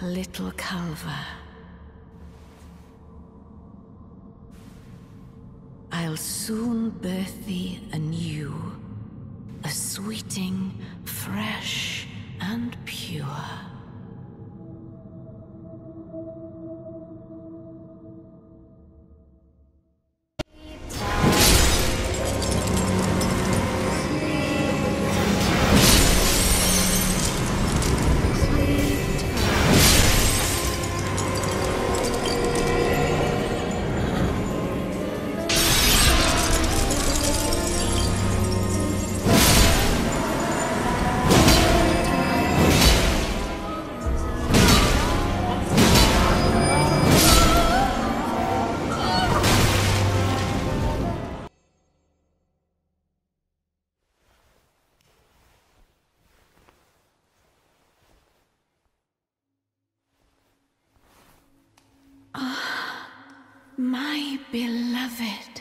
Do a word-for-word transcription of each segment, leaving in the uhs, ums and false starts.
little Calva. I'll soon birth thee anew, a sweeting, fresh and pure. My beloved,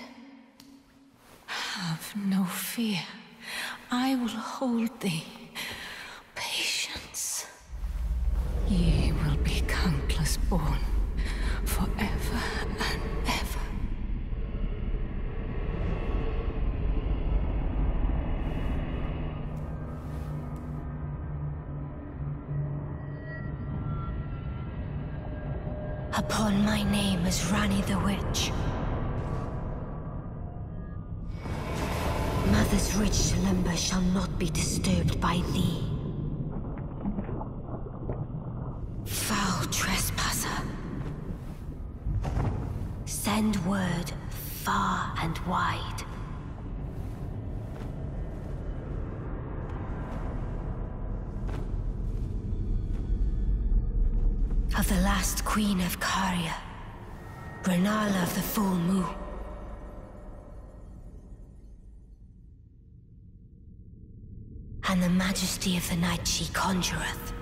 have no fear. I will hold thee. Patience. Ye will be countless born, forever and ever. Upon my name as Ranni the Witch. Mother's rich slumber shall not be disturbed by thee. Foul trespasser. Send word far and wide. Of the last queen of Caria, Rennala of the Full Moon. And the majesty of the night she conjureth.